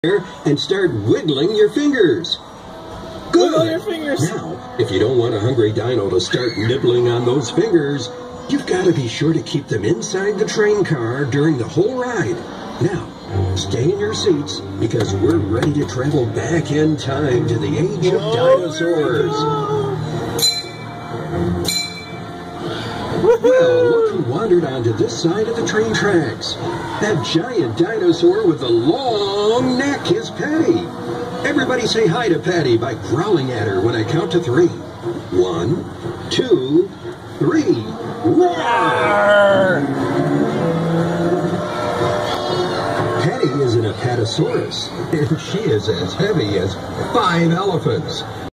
and start wiggling your fingers. Good. Wiggle your fingers. Now, if you don't want a hungry dino to start nibbling on those fingers, you've got to be sure to keep them inside the train car during the whole ride. Now, stay in your seats because we're ready to travel back in time to the age of dinosaurs. Well, look who wandered onto this side of the train tracks. That giant dinosaur with the long neck is Patty. Everybody say hi to Patty by growling at her when I count to 3. 1, 2, 3. Roar! Patty is an apatosaurus, and she is as heavy as 5 elephants.